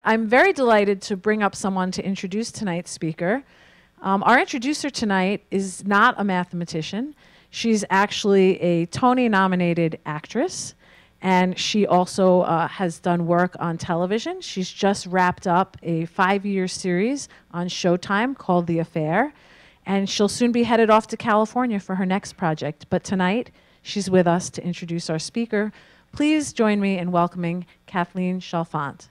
I'm very delighted to bring up someone to introduce tonight's speaker. Our introducer tonight is not a mathematician. She's actually a Tony-nominated actress, and she also has done work on television. She's just wrapped up a 5-year series on Showtime called The Affair, and she'll soon be headed off to California for her next project. But tonight, she's with us to introduce our speaker. Please join me in welcoming Kathleen Chalfant.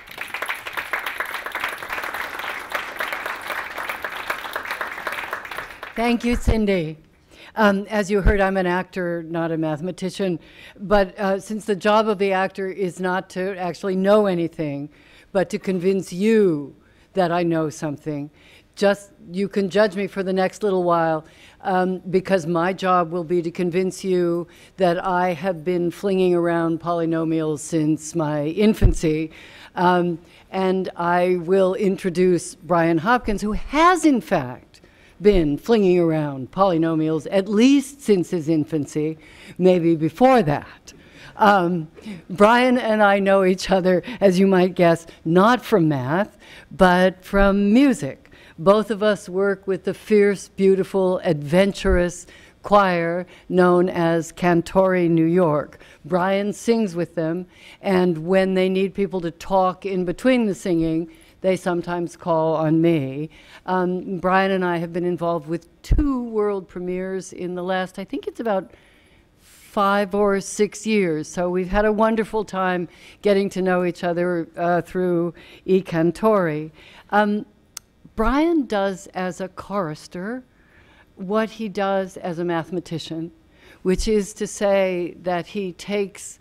Thank you, Cindy. As you heard, I'm an actor, not a mathematician. But since the job of the actor is not to actually know anything, but to convince you that I know something, you can judge me for the next little while, because my job will be to convince you that I have been flinging around polynomials since my infancy. And I will introduce Brian Hopkins, who has, in fact, been flinging around polynomials at least since his infancy, maybe before that. Brian and I know each other, as you might guess, not from math, but from music. Both of us work with the fierce, beautiful, adventurous choir known as Cantori New York. Brian sings with them, and when they need people to talk in between the singing, they sometimes call on me. Brian and I have been involved with 2 world premieres in the last, I think it's about 5 or 6 years. So we've had a wonderful time getting to know each other through I Cantori. Brian does as a chorister what he does as a mathematician, which is to say that he takes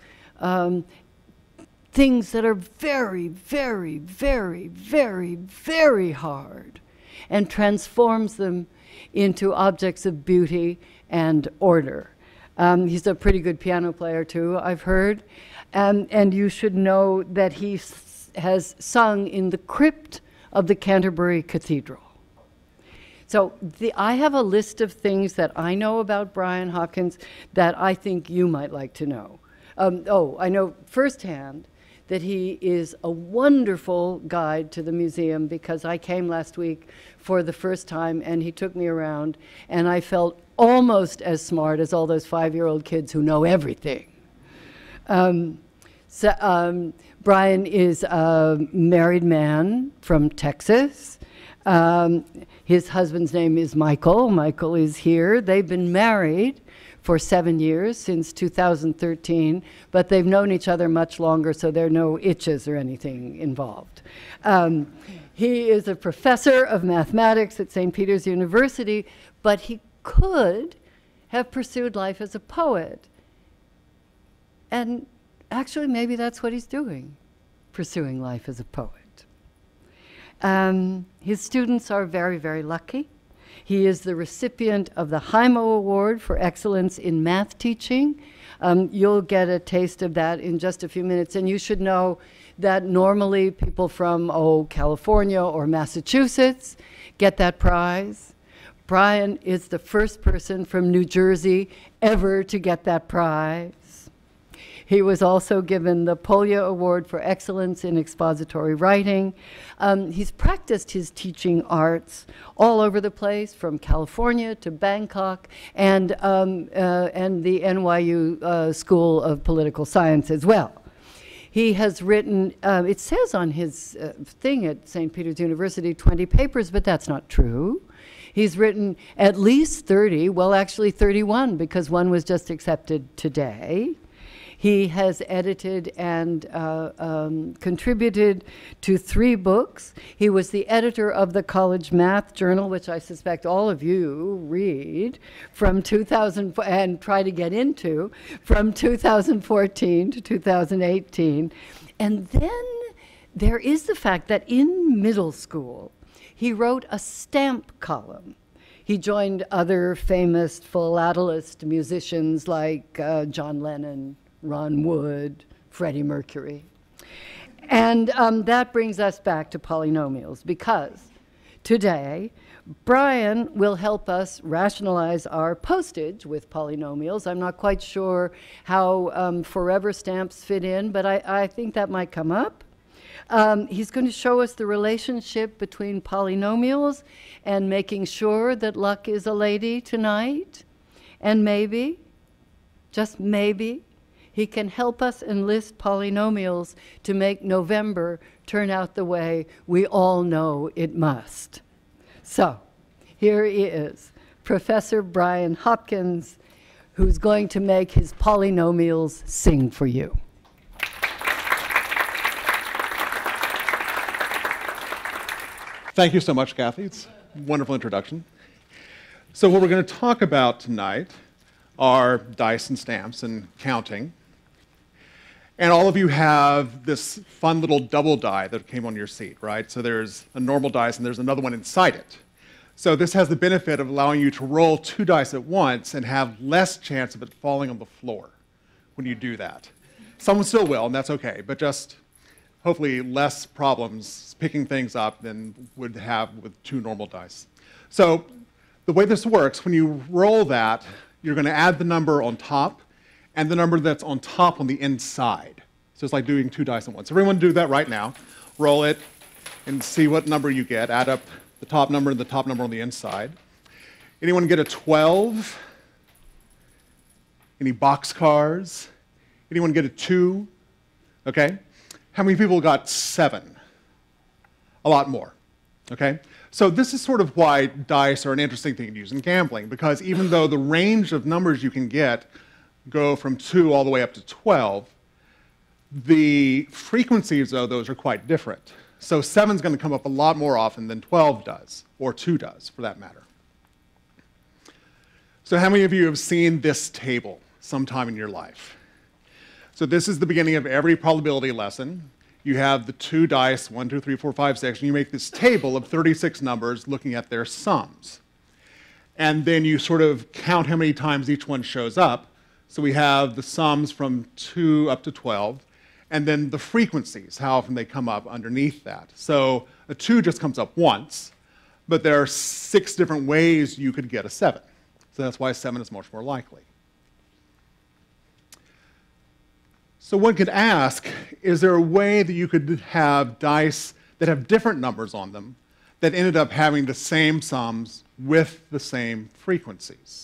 things that are very, very, very, very, very hard and transforms them into objects of beauty and order. He's a pretty good piano player too, I've heard. And you should know that he has sung in the crypt of the Canterbury Cathedral. So I have a list of things that I know about Brian Hopkins that I think you might like to know. I know firsthand that he is a wonderful guide to the museum, because I came last week for the first time and he took me around and I felt almost as smart as all those 5-year-old kids who know everything. Brian is a married man from Texas. His husband's name is Michael. Michael is here. They've been married for 7 years, since 2013, but they've known each other much longer, so there are no itches or anything involved. He is a professor of mathematics at St. Peter's University, but he could have pursued life as a poet. And actually, maybe that's what he's doing, pursuing life as a poet. His students are very, very lucky. He is the recipient of the Hymo Award for Excellence in Math Teaching. You'll get a taste of that in just a few minutes. And you should know that normally people from, California or Massachusetts get that prize. Brian is the first person from New Jersey ever to get that prize. He was also given the Polynomials Award for Excellence in Expository Writing. He's practiced his teaching arts all over the place, from California to Bangkok, and the NYU School of Political Science as well. He has written, it says on his thing at St. Peter's University, 20 papers, but that's not true. He's written at least 30, well, actually 31, because one was just accepted today. He has edited and contributed to 3 books. He was the editor of the College Math Journal, which I suspect all of you read, from 2000 and try to get into, from 2014 to 2018. And then there is the fact that in middle school, he wrote a stamp column. He joined other famous philatelist musicians like John Lennon, Ron Wood, Freddie Mercury. And that brings us back to polynomials, because today Brian will help us rationalize our postage with polynomials. I'm not quite sure how forever stamps fit in, but I think that might come up. He's going to show us the relationship between polynomials and making sure that luck is a lady tonight. And maybe, just maybe, he can help us enlist polynomials to make November turn out the way we all know it must. So, here he is, Professor Brian Hopkins, who's going to make his polynomials sing for you. Thank you so much, Kathy. It's a wonderful introduction. So what we're going to talk about tonight are dice and stamps and counting. And all of you have this fun little double die that came on your seat, right? So there's a normal dice and there's another one inside it. So this has the benefit of allowing you to roll 2 dice at once and have less chance of it falling on the floor when you do that. Someone still will, and that's okay, but just hopefully less problems picking things up than would have with 2 normal dice. So the way this works, when you roll that, you're going to add the number on top and the number that's on top on the inside. So it's like doing 2 dice at once. Everyone do that right now. Roll it and see what number you get. Add up the top number and the top number on the inside. Anyone get a 12? Any boxcars? Anyone get a 2? Okay. How many people got 7? A lot more. Okay. So this is sort of why dice are an interesting thing to use in gambling, because even though the range of numbers you can get go from 2 all the way up to 12, the frequencies of those are quite different. So 7 is going to come up a lot more often than 12 does, or 2 does, for that matter. So how many of you have seen this table sometime in your life? So this is the beginning of every probability lesson. You have the 2 dice, 1, 2, 3, 4, 5, 6, and you make this table of 36 numbers looking at their sums. And then you sort of count how many times each one shows up. So we have the sums from 2 up to 12, and then the frequencies, how often they come up underneath that. So a 2 just comes up once, but there are 6 different ways you could get a 7. So that's why 7 is much more likely. So one could ask, is there a way that you could have dice that have different numbers on them that ended up having the same sums with the same frequencies?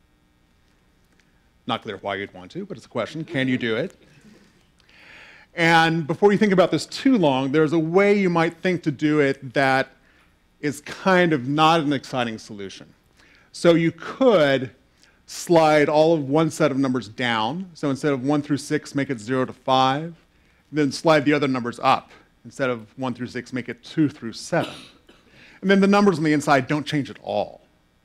Not clear why you'd want to, but it's a question. Can you do it? And before you think about this too long, there's a way you might think to do it that is kind of not an exciting solution. So you could slide all of one set of numbers down. So instead of 1 through 6, make it 0 to 5. Then slide the other numbers up. Instead of 1 through 6, make it 2 through 7. And then the numbers on the inside don't change at all.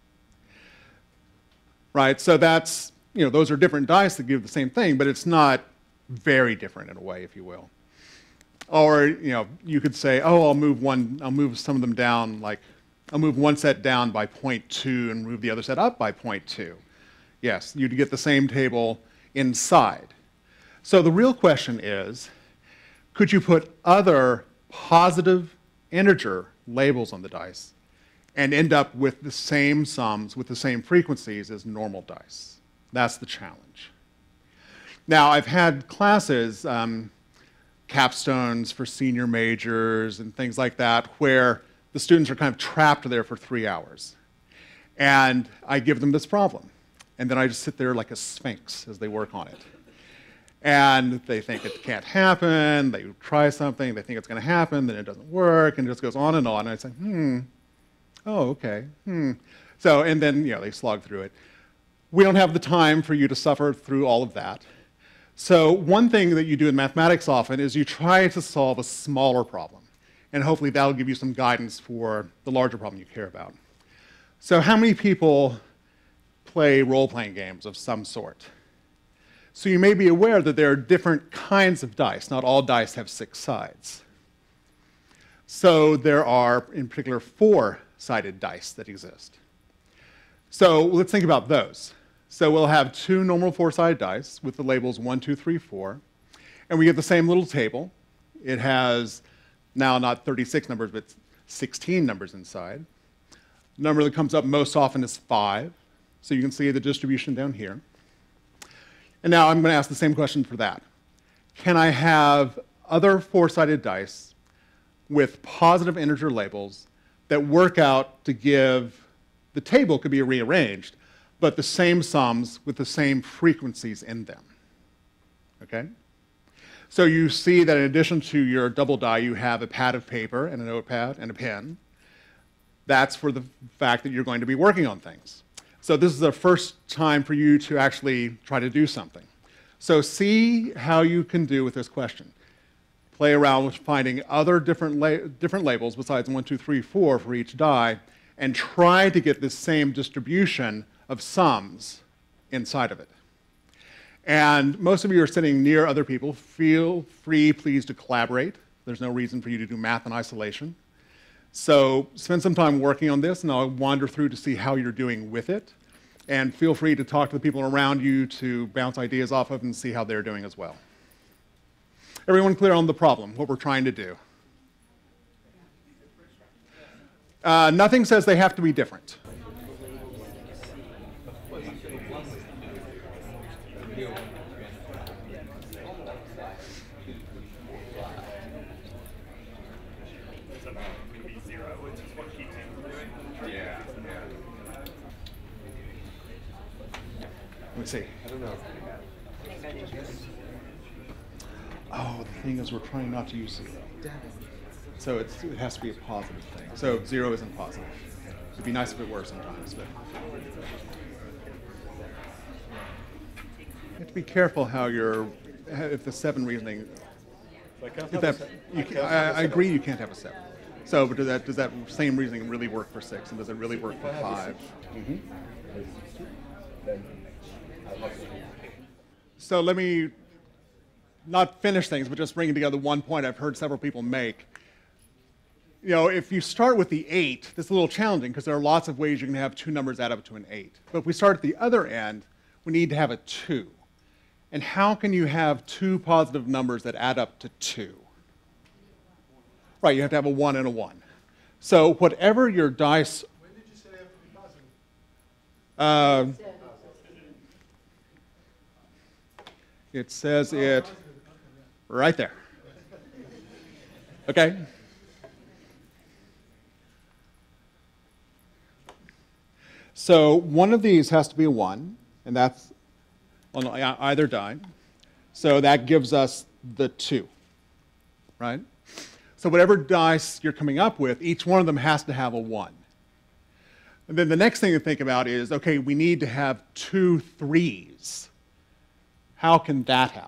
Right? So that's, those are different dice that give the same thing, but it's not very different in a way, if you will. Or, you could say, oh, I'll move some of them down, like, I'll move one set down by 0.2 and move the other set up by 0.2. Yes, you'd get the same table inside. So the real question is, could you put other positive integer labels on the dice and end up with the same sums, with the same frequencies as normal dice? That's the challenge. Now, I've had classes, capstones for senior majors and things like that, where the students are kind of trapped there for 3 hours. And I give them this problem. And then I just sit there like a sphinx as they work on it. And they think it can't happen, they try something, they think it's going to happen, then it doesn't work, and it just goes on. And I say, oh, okay, So, and then, they slog through it. We don't have the time for you to suffer through all of that. So one thing that you do in mathematics often is you try to solve a smaller problem. And hopefully that'll give you some guidance for the larger problem you care about. So how many people play role-playing games of some sort? So you may be aware that there are different kinds of dice. Not all dice have 6 sides. So there are, in particular, 4-sided dice that exist. So let's think about those. So we'll have 2 normal 4-sided dice with the labels 1, 2, 3, 4. And we get the same little table. It has now not 36 numbers, but 16 numbers inside. The number that comes up most often is 5. So you can see the distribution down here. And now I'm going to ask the same question for that. Can I have other four-sided dice with positive integer labels that work out to give, the table could be rearranged, but the same sums with the same frequencies in them. Okay? So you see that in addition to your double die, you have a pad of paper and a notepad and a pen. That's for the fact that you're going to be working on things. So this is the first time for you to actually try to do something. So see how you can do with this question. Play around with finding other different labels besides 1, 2, 3, 4 for each die, and try to get the same distribution of sums inside of it. And most of you are sitting near other people. Feel free, please, to collaborate. There's no reason for you to do math in isolation. So spend some time working on this, and I'll wander through to see how you're doing with it. And feel free to talk to the people around you to bounce ideas off of and see how they're doing as well. Everyone clear on the problem, what we're trying to do? Nothing says they have to be different. Let me see. I don't know. Oh, the thing is we're trying not to use 0. So it has to be a positive thing. So 0 isn't positive. It'd be nice if it were sometimes, but you have to be careful how if the 7 reasoning, I agree you can't have a 7. So but does that same reasoning really work for 6, and does it really work for 5? Mm-hmm. So let me not finish things, but just bring together one point I've heard several people make. You know, if you start with the 8, that's a little challenging because there are lots of ways you can have 2 numbers add up to an 8. But if we start at the other end, we need to have a 2. And how can you have 2 positive numbers that add up to 2? Right, you have to have a 1 and a 1. So whatever your dice... When did you say they have to be positive? It says it right there. Okay? So one of these has to be a 1, and that's on either die. So that gives us the 2, right? So whatever dice you're coming up with, each one of them has to have a 1. And then the next thing to think about is, okay, we need to have 2 3s. How can that happen?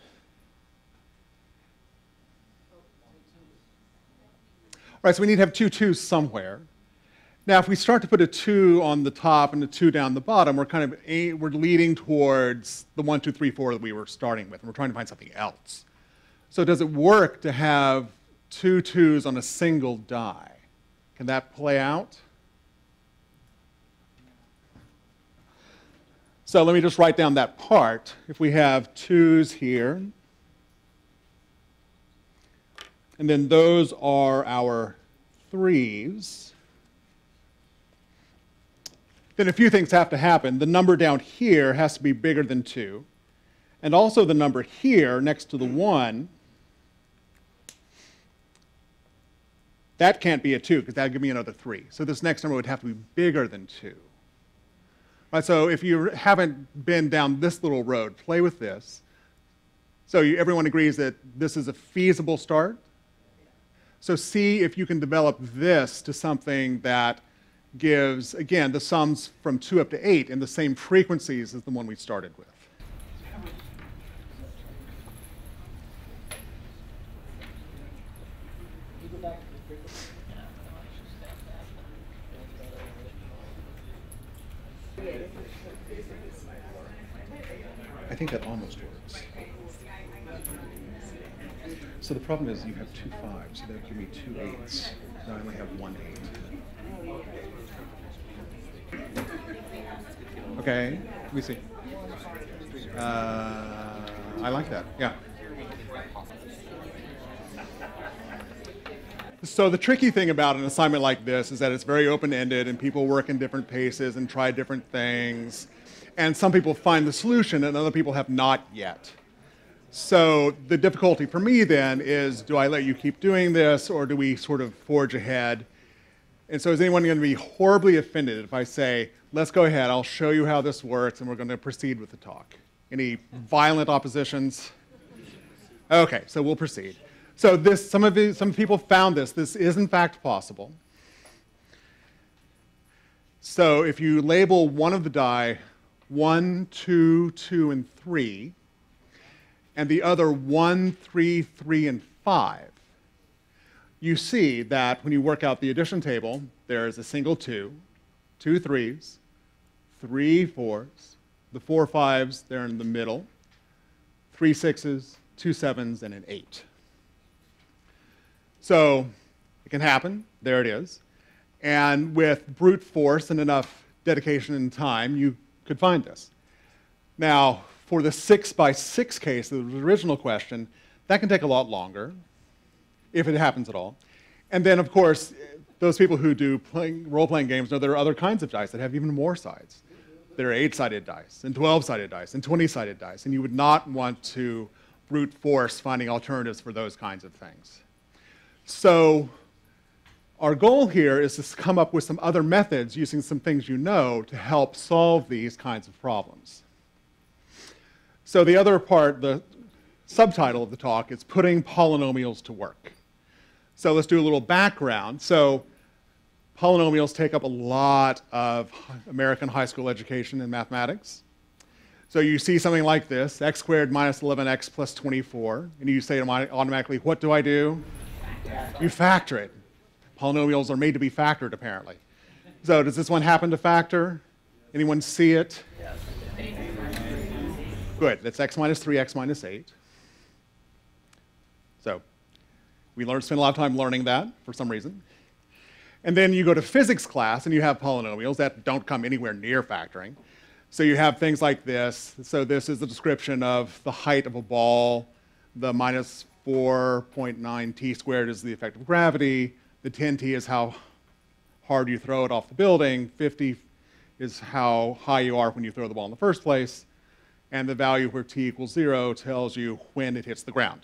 All right, so we need to have 2 2s somewhere. Now, if we start to put a 2 on the top and a 2 down the bottom, we're leading towards the 1, 2, 3, 4 that we were starting with, and we're trying to find something else. So does it work to have 2 2s on a single die? Can that play out? So let me just write down that part. If we have 2s here, and then those are our 3s, then a few things have to happen. The number down here has to be bigger than 2, and also the number here next to the 1, that can't be a 2 because that would give me another 3. So this next number would have to be bigger than 2. Right, so if you haven't been down this little road, play with this. So everyone agrees that this is a feasible start? So see if you can develop this to something that gives, again, the sums from 2 up to 8 in the same frequencies as the one we started with. I think that almost works. So the problem is you have 2 5s, so that would give me 2 8s. Now I only have 1 8. Okay, let me see. I like that, yeah. So the tricky thing about an assignment like this is that it's very open-ended and people work in different paces and try different things. And some people find the solution and other people have not yet. So the difficulty for me then is, do I let you keep doing this, or do we sort of forge ahead? And so is anyone going to be horribly offended if I say, let's go ahead, I'll show you how this works, and we're going to proceed with the talk? Any violent oppositions? Okay, so we'll proceed. So this, some people found this. This is in fact possible. So if you label one of the die 1, 2, 2, and 3, and the other 1, 3, 3, and 5, you see that when you work out the addition table, there is a single 2, 2 3s, 3 4s, the 4 5s, they're in the middle, 3 6s, 2 7s, and an 8. So it can happen. There it is. And with brute force and enough dedication and time, you could find this. Now, for the 6 by 6 case, the original question, that can take a lot longer, if it happens at all. And then, of course, those people who do role-playing games know there are other kinds of dice that have even more sides. There are 8-sided dice, and 12-sided dice, and 20-sided dice, and you would not want to brute force finding alternatives for those kinds of things. So our goal here is to come up with some other methods using some things you know to help solve these kinds of problems. So the other part, the subtitle of the talk, is putting polynomials to work. So let's do a little background. So polynomials take up a lot of American high school education in mathematics. So you see something like this, x squared minus 11x plus 24, and you say automatically, what do I do? You factor it. Polynomials are made to be factored, apparently. So does this one happen to factor? Anyone see it? Yes. Good. That's x minus 3, x minus 8. So we spend a lot of time learning that for some reason. And then you go to physics class, and you have polynomials that don't come anywhere near factoring. So you have things like this. So this is the description of the height of a ball. The minus 4.9 t squared is the effect of gravity. The 10t is how hard you throw it off the building. 50 is how high you are when you throw the ball in the first place. And the value where t equals 0 tells you when it hits the ground.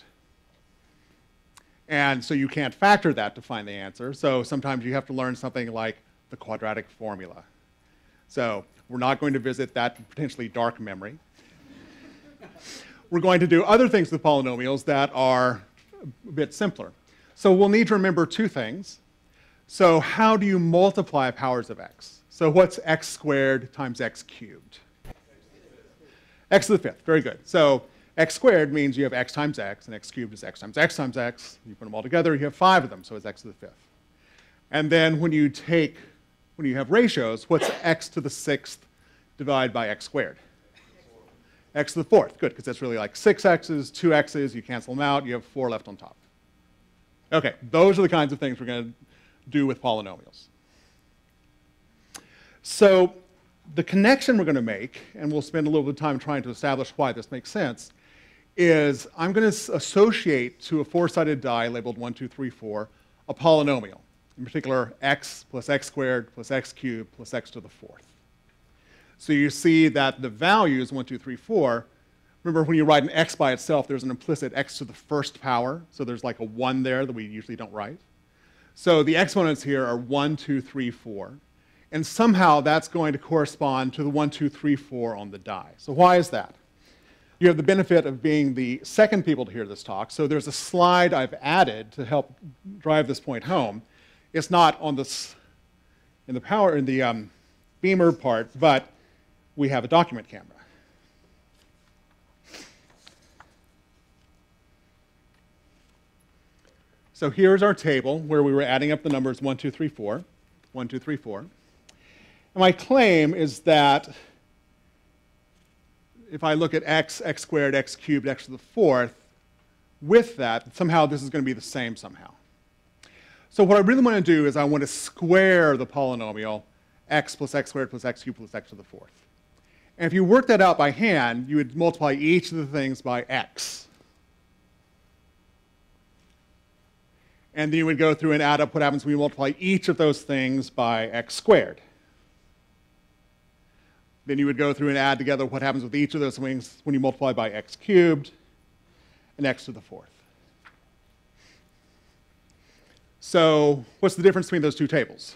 And so you can't factor that to find the answer. So sometimes you have to learn something like the quadratic formula. So we're not going to visit that potentially dark memory. We're going to do other things with polynomials that are a bit simpler. So we'll need to remember two things. So how do you multiply powers of x? So what's x squared times x cubed? X to the fifth, very good. So x squared means you have x times x, and x cubed is x times x times x. You put them all together, you have 5 of them, so it's x to the fifth. And then when you have ratios, what's x to the sixth divided by x squared? X to the fourth, good, because that's really like 6 x's, 2 x's, you cancel them out, you have 4 left on top. Okay, those are the kinds of things we're going to do with polynomials. So the connection we're going to make, and we'll spend a little bit of time trying to establish why this makes sense, is I'm going to associate to a 4-sided die labeled 1, 2, 3, 4 a polynomial. In particular, x plus x squared plus x cubed plus x to the fourth. So you see that the values 1, 2, 3, 4, remember when you write an x by itself, there's an implicit x to the first power. So there's like a 1 there that we usually don't write. So the exponents here are 1, 2, 3, 4. And somehow that's going to correspond to the 1, 2, 3, 4 on the die. So why is that? You have the benefit of being the second people to hear this talk. So there's a slide I've added to help drive this point home. It's not on this in the Beamer part, but we have a document camera. So here's our table where we were adding up the numbers 1, 2, 3, 4, 1, 2, 3, 4. And my claim is that if I look at x, x squared, x cubed, x to the fourth, with that, somehow this is going to be the same somehow. So what I really want to do is I want to square the polynomial x plus x squared plus x cubed plus x to the fourth. And if you work that out by hand, you would multiply each of the things by x. And then you would go through and add up what happens when you multiply each of those things by x squared. Then you would go through and add together what happens with each of those things when you multiply by x cubed. an x to the fourth. So what's the difference between those two tables?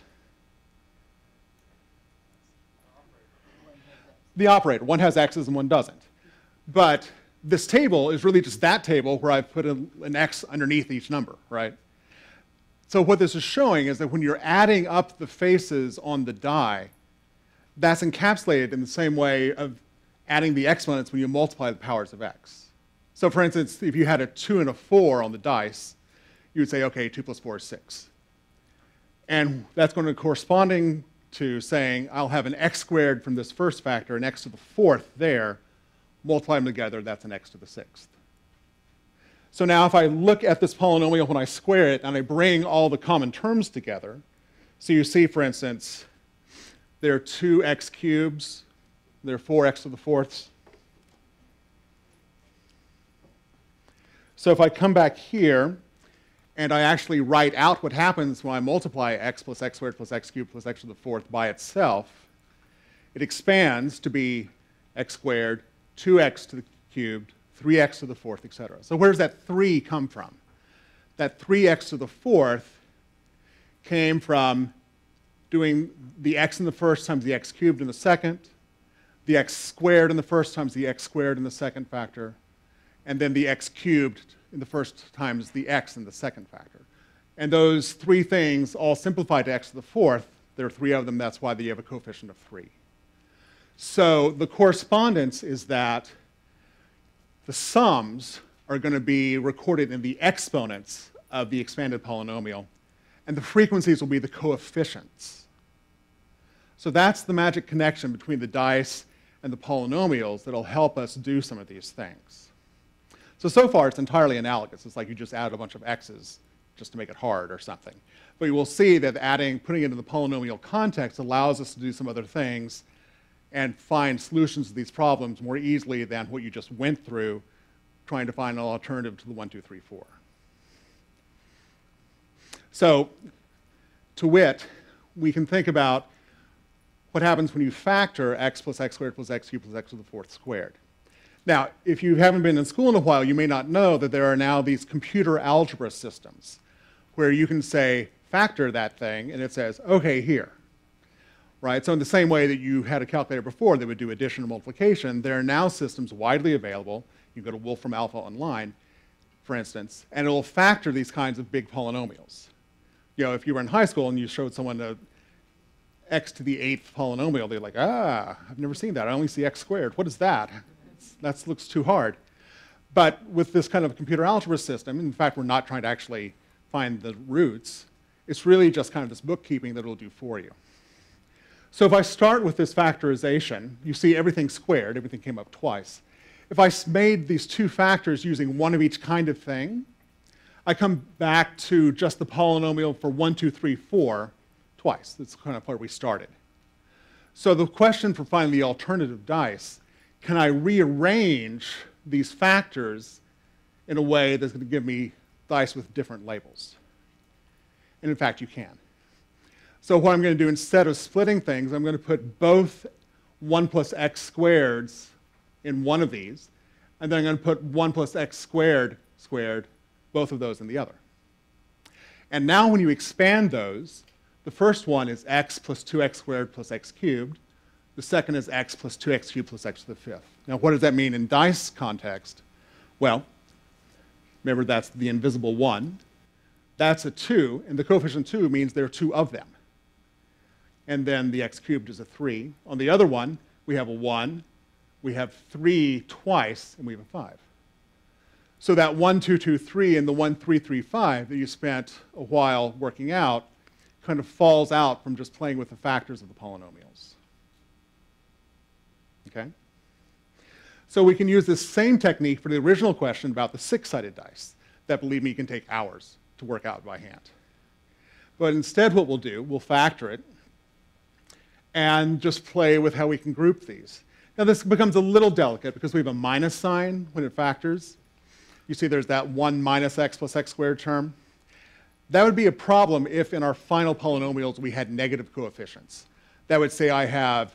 The operator. One has x's and one doesn't. But this table is really just that table where I've put an x underneath each number, right? So what this is showing is that when you're adding up the faces on the die, that's encapsulated in the same way of adding the exponents when you multiply the powers of x. So for instance, if you had a 2 and a 4 on the dice, you would say, okay, 2 plus 4 is 6. And that's going to be corresponding to saying I'll have an x squared from this first factor, an x to the fourth there, multiply them together, that's an x to the sixth. So now if I look at this polynomial when I square it and I bring all the common terms together, so you see, for instance, there are 2x cubes, there are 4x to the fourths. So if I come back here and I actually write out what happens when I multiply x plus x squared plus x cubed plus x to the fourth by itself, it expands to be x squared, 2x to the cubed, 3x to the fourth, etc. So where does that 3 come from? That 3x to the fourth came from doing the x in the first times the x cubed in the second, the x squared in the first times the x squared in the second factor, and then the x cubed in the first times the x in the second factor. And those 3 things all simplify to x to the fourth. There are 3 of them. That's why they have a coefficient of 3. So the correspondence is that the sums are going to be recorded in the exponents of the expanded polynomial, and the frequencies will be the coefficients. So that's the magic connection between the dice and the polynomials that will help us do some of these things. So far it's entirely analogous. It's like you just add a bunch of x's just to make it hard or something. But you will see that putting it in the polynomial context allows us to do some other things and find solutions to these problems more easily than what you just went through trying to find an alternative to the 1, 2, 3, 4. So, to wit, we can think about what happens when you factor x plus x squared plus x cubed plus x to the fourth squared. Now, if you haven't been in school in a while, you may not know that there are now these computer algebra systems where you can say, factor that thing, and it says, okay, here. Right? So in the same way that you had a calculator before that would do addition or multiplication, there are now systems widely available. You can go to Wolfram Alpha online, for instance, and it will factor these kinds of big polynomials. You know, if you were in high school and you showed someone a x to the 8th polynomial, they're like, I've never seen that. I only see x squared. What is that? That looks too hard. But with this kind of computer algebra system, in fact, we're not trying to actually find the roots. It's really just kind of this bookkeeping that it'll do for you. So if I start with this factorization, you see everything squared. Everything came up twice. If I made these 2 factors using one of each kind of thing, I come back to just the polynomial for 1, 2, 3, 4 twice. That's kind of where we started. So the question for finding the alternative dice, can I rearrange these factors in a way that's going to give me dice with different labels? And in fact, you can. So what I'm going to do, instead of splitting things, I'm going to put both 1 plus x squareds in one of these, and then I'm going to put 1 plus x squared, both of those in the other. And now when you expand those, the first one is x plus 2x squared plus x cubed. The second is x plus 2x cubed plus x to the fifth. Now, what does that mean in dice context? Well, remember that's the invisible 1. That's a 2, and the coefficient 2 means there are 2 of them. And then the x cubed is a 3. On the other one, we have a 1, we have 3 twice, and we have a 5. So that 1, 2, 2, 3 and the 1, 3, 3, 5 that you spent a while working out kind of falls out from just playing with the factors of the polynomials. Okay? So we can use this same technique for the original question about the 6-sided dice that, believe me, can take hours to work out by hand. But instead what we'll do, we'll factor it and just play with how we can group these. Now this becomes a little delicate because we have a minus sign when it factors. You see there's that 1 minus x plus x squared term. That would be a problem if in our final polynomials we had negative coefficients. That would say I have,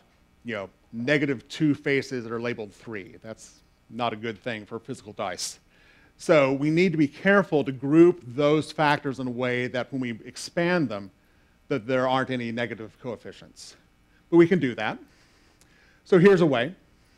negative 2 faces that are labeled 3. That's not a good thing for physical dice. So we need to be careful to group those factors in a way that when we expand them, that there aren't any negative coefficients. But we can do that. So here's a way.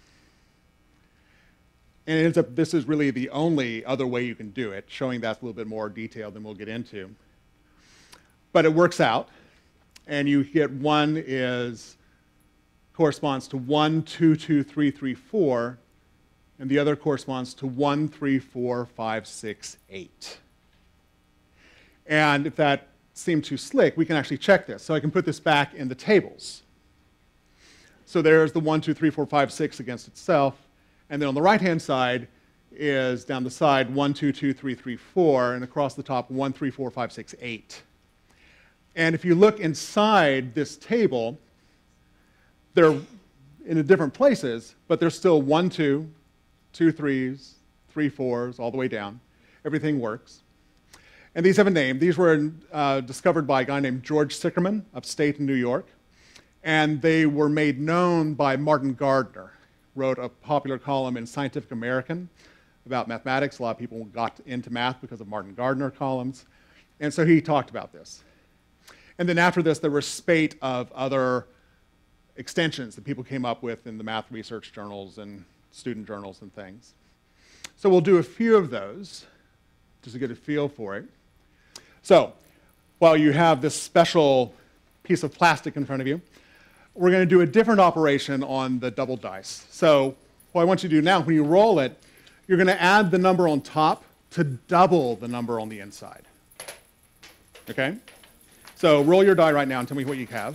And it ends up, this is really the only other way you can do it, showing that's a little bit more detailed than we'll get into. But it works out. And you get one corresponds to 1, 2, 2, 3, 3, 4. And the other corresponds to 1, 3, 4, 5, 6, 8. And if that seemed too slick, we can actually check this. So I can put this back in the tables. So there's the 1, 2, 3, 4, 5, 6 against itself. And then on the right-hand side is down the side 1, 2, 2, 3, 3, 4. And across the top 1, 3, 4, 5, 6, 8. And if you look inside this table, they're in different places, but they're still 1, 2, 2 3s, 3 4s, all the way down. Everything works. And these have a name. These were discovered by a guy named George Sickerman, upstate in New York. And they were made known by Martin Gardner, wrote a popular column in Scientific American about mathematics. A lot of people got into math because of Martin Gardner columns. And so he talked about this. And then after this, there were a spate of other extensions that people came up with in the math research journals and student journals and things. So we'll do a few of those just to get a feel for it. So while you have this special piece of plastic in front of you, we're going to do a different operation on the double dice. So what I want you to do now, when you roll it, you're going to add the number on top to double the number on the inside. Okay? So roll your die right now and tell me what you have.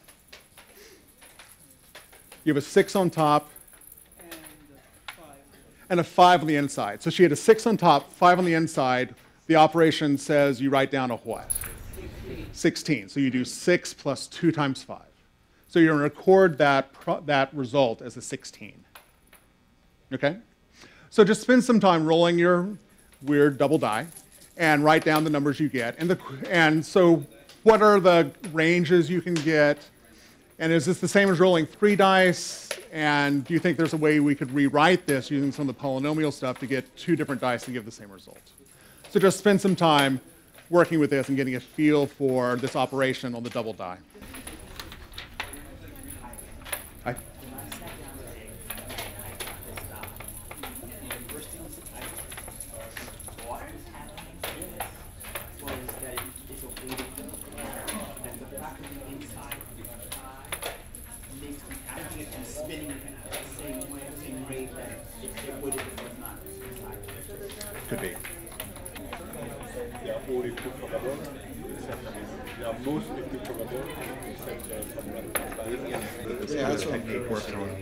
You have a 6 on top and a 5 on the inside. So she had a 6 on top, 5 on the inside. The operation says you write down a what? 16. So you do 6 plus 2 times 5. So you're going to record that result as a 16. Okay? So just spend some time rolling your weird double die and write down the numbers you get. And so what are the ranges you can get? And is this the same as rolling 3 dice? And do you think there's a way we could rewrite this using some of the polynomial stuff to get 2 different dice and give the same result? So just spend some time working with this and getting a feel for this operation on the double die. Could be. Yeah, that's what technique works on.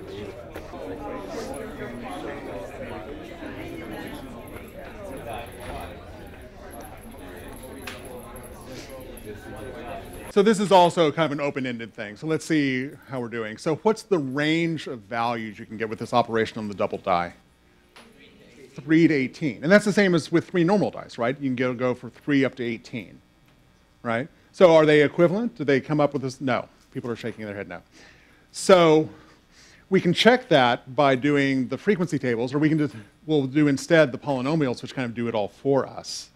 So this is also kind of an open-ended thing. So let's see how we're doing. So what's the range of values you can get with this operation on the double die? 3 to 18. And that's the same as with 3 normal dice, right? You can go for 3 up to 18, right? So are they equivalent? Do they come up with this? No. People are shaking their head no. So we can check that by doing the frequency tables, or we'll do instead the polynomials, which kind of do it all for us.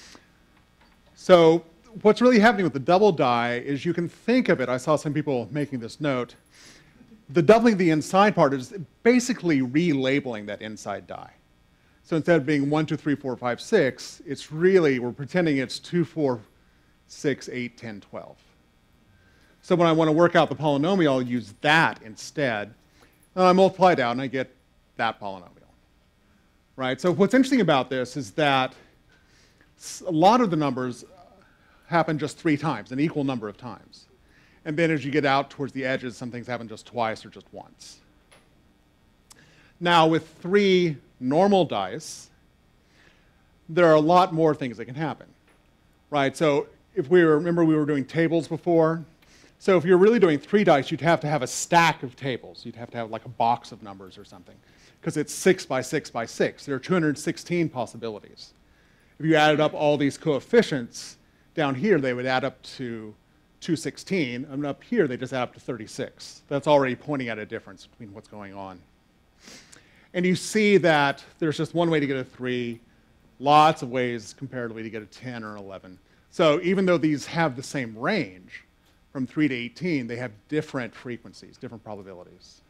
So what's really happening with the double die is you can think of it, I saw some people making this note, the doubling the inside part is basically relabeling that inside die. So instead of being 1, 2, 3, 4, 5, 6, it's really, we're pretending it's 2, 4, 6, 8, 10, 12. So when I want to work out the polynomial, I'll use that instead. And I multiply it out and I get that polynomial. Right? So what's interesting about this is that a lot of the numbers happen just 3 times, an equal number of times. And then as you get out towards the edges, some things happen just twice or just once. Now with 3 normal dice, there are a lot more things that can happen, right? So if remember we were doing tables before. So if you're really doing 3 dice, you'd have to have a stack of tables. You'd have to have like a box of numbers or something, because it's 6 by 6 by 6. There are 216 possibilities. If you added up all these coefficients down here, they would add up to 216, and up here they just add up to 36. That's already pointing at a difference between what's going on. And you see that there's just one way to get a 3, Lots of ways comparatively to get a 10 or an 11. So even though these have the same range, from 3 to 18, they have different frequencies, different probabilities.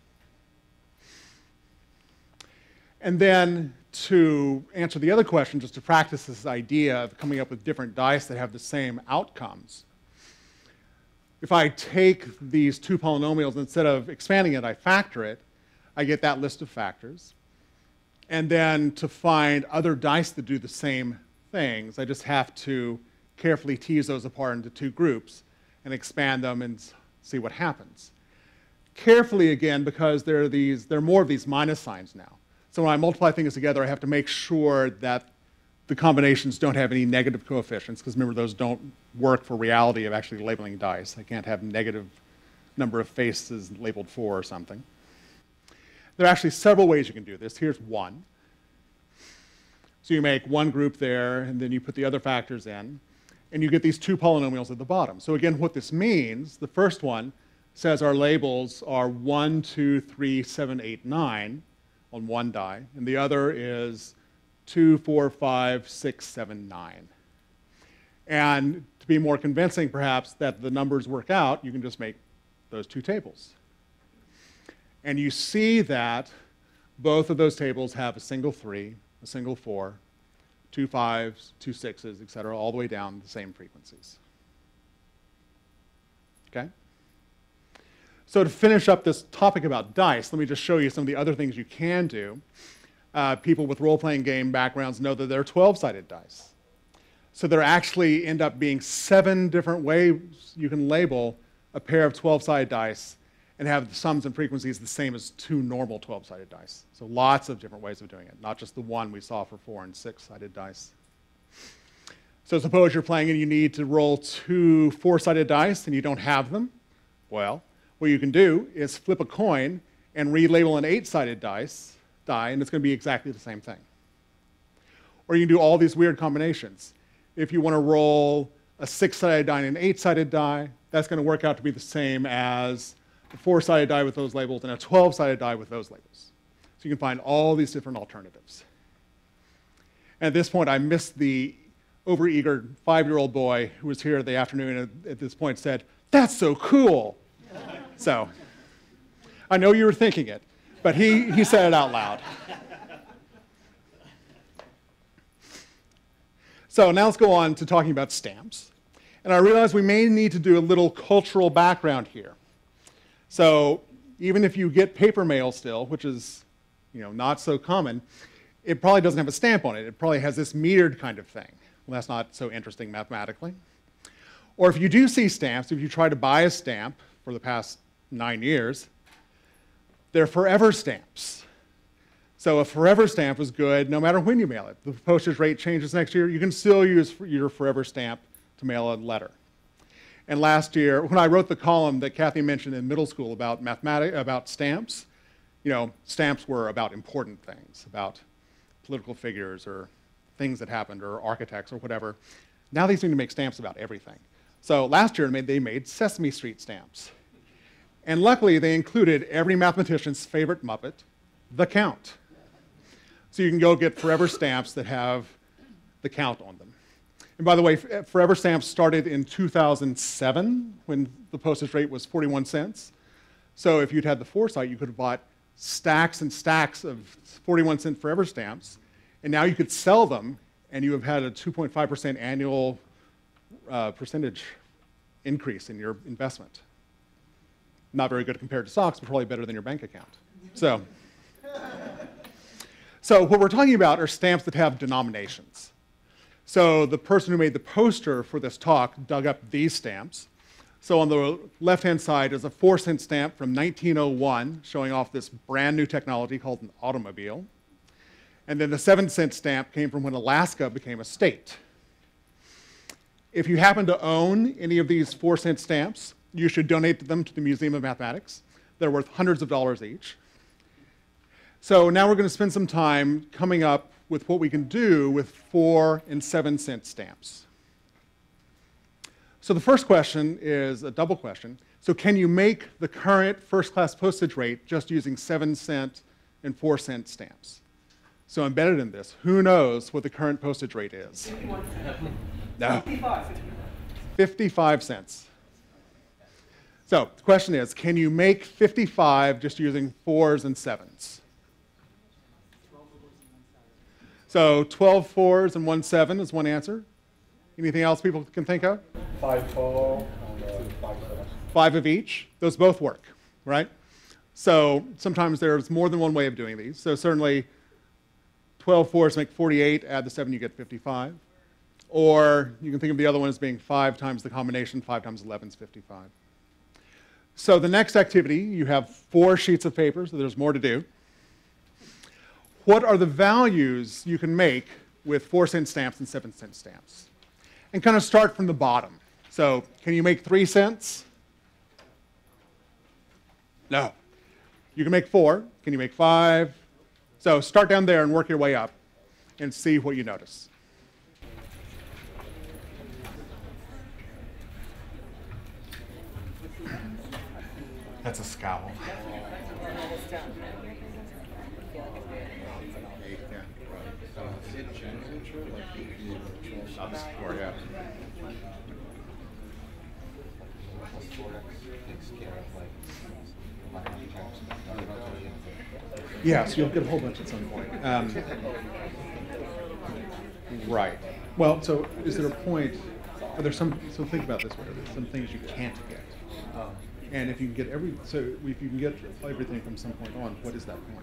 And then to answer the other question, just to practice this idea of coming up with different dice that have the same outcomes, if I take these two polynomials, instead of expanding it, I factor it, I get that list of factors. And then to find other dice that do the same things, I just have to carefully tease those apart into two groups and expand them and see what happens. Carefully again, because there are more of these minus signs now. So when I multiply things together, I have to make sure that the combinations don't have any negative coefficients, because remember, those don't work for reality of actually labeling dice. I can't have negative number of faces labeled 4 or something. There are actually several ways you can do this. Here's one. So you make one group there, and then you put the other factors in, and you get these two polynomials at the bottom. So again, what this means, the first one says our labels are 1, 2, 3, 7, 8, 9 on one die, and the other is 2, 4, 5, 6, 7, 9. And to be more convincing, perhaps, that the numbers work out, you can just make those two tables. And you see that both of those tables have a single 3, a single 4, 2 5s, 2 6s, et cetera, all the way down the same frequencies. Okay? So to finish up this topic about dice, let me just show you some of the other things you can do. People with role-playing game backgrounds know that there are 12-sided dice. So there actually end up being 7 different ways you can label a pair of 12-sided dice and have the sums and frequencies the same as 2 normal 12-sided dice. So lots of different ways of doing it, not just the one we saw for 4 and 6-sided dice. So suppose you're playing and you need to roll 2 4-sided dice and you don't have them. Well, what you can do is flip a coin and relabel an 8-sided die, and it's going to be exactly the same thing. Or you can do all these weird combinations. If you want to roll a 6-sided die and an 8-sided die, that's going to work out to be the same as a 4-sided die with those labels and a 12-sided die with those labels. So you can find all these different alternatives. And at this point, I missed the overeager 5-year-old boy who was here in the afternoon and at this point said, "That's so cool." So I know you were thinking it, but he said it out loud. So now let's go on to talking about stamps. And I realize we may need to do a little cultural background here. So even if you get paper mail still, which is not so common, it probably doesn't have a stamp on it. It probably has this metered kind of thing. Well, that's not so interesting mathematically. Or if you do see stamps, if you try to buy a stamp for the past 9 years, they're forever stamps. So a forever stamp is good no matter when you mail it. If the postage rate changes next year, you can still use your forever stamp to mail a letter. And last year, when I wrote the column that Kathy mentioned in middle school about about stamps, stamps were about important things, about political figures or things that happened or architects or whatever. Now they seem to make stamps about everything. So last year they made Sesame Street stamps. And luckily they included every mathematician's favorite Muppet, the Count. So you can go get forever stamps that have the Count on them. And by the way, forever stamps started in 2007 when the postage rate was 41 cents. So if you'd had the foresight, you could have bought stacks and stacks of 41-cent forever stamps, and now you could sell them, and you have had a 2.5% annual percentage increase in your investment. Not very good compared to stocks, but probably better than your bank account. So what we're talking about are stamps that have denominations. So the person who made the poster for this talk dug up these stamps. So on the left-hand side is a 4-cent stamp from 1901 showing off this brand new technology called an automobile. And then the 7-cent stamp came from when Alaska became a state. If you happen to own any of these 4-cent stamps, you should donate them to the Museum of Mathematics. They're worth hundreds of dollars each. So now we're going to spend some time coming up with what we can do with 4 and 7-cent stamps. So the first question is a double question. So can you make the current first-class postage rate just using 7-cent and 4-cent stamps? So embedded in this, who knows what the current postage rate is? No. 55 cents. So the question is, can you make 55 just using 4s and 7s? So 12 4s and 1 7 is one answer. Anything else people can think of? 5 tall, 5 5 of each. Those both work, right? So sometimes there's more than one way of doing these. So certainly 12 4s make 48, add the 7, you get 55. Or you can think of the other one as being 5 times the combination, 5 times 11 is 55. So the next activity, you have 4 sheets of paper, so there's more to do. What are the values you can make with 4-cent stamps and 7-cent stamps? And kind of start from the bottom. So can you make 3 cents? No. You can make 4. Can you make 5? So start down there and work your way up and see what you notice. That's a scowl. Yeah, so you'll get a whole bunch at some point. Right. Well, so is there a point, are there some, so think about this way, there's some things you can't get. And if you can get if you can get everything from some point on, what is that point?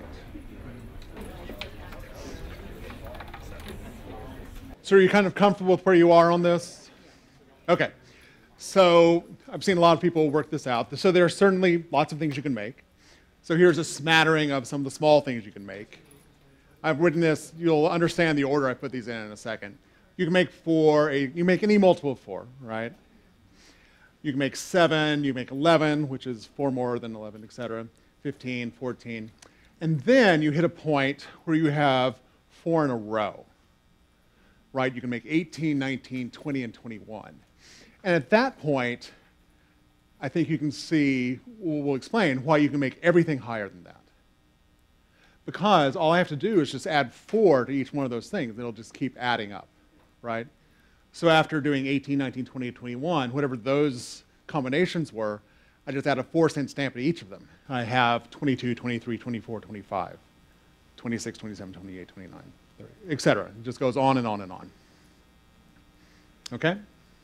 So are you kind of comfortable with where you are on this? Okay. So I've seen a lot of people work this out. So there are certainly lots of things you can make. So here's a smattering of some of the small things you can make. I've written this, you'll understand the order I put these in a second. You can make you make any multiple of 4, right? You can make 7, you make 11, which is 4 more than 11, et cetera, 15, 14. And then you hit a point where you have 4 in a row, right? You can make 18, 19, 20, and 21. And at that point, I think you can see, we'll explain why you can make everything higher than that. Because all I have to do is just add 4 to each one of those things. It'll just keep adding up, right? So after doing 18, 19, 20, and 21, whatever those combinations were, I just add a 4-cent stamp to each of them. I have 22, 23, 24, 25, 26, 27, 28, 29, 30, et cetera. It just goes on and on and on. Okay?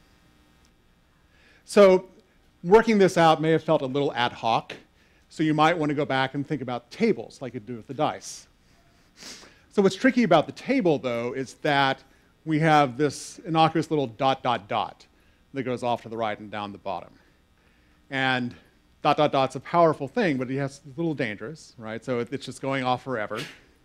So working this out may have felt a little ad hoc, so you might want to go back and think about tables like you do with the dice. So what's tricky about the table, though, is that we have this innocuous little ... that goes off to the right and down the bottom. And ... is a powerful thing, but it's a little dangerous, right? So it's just going off forever.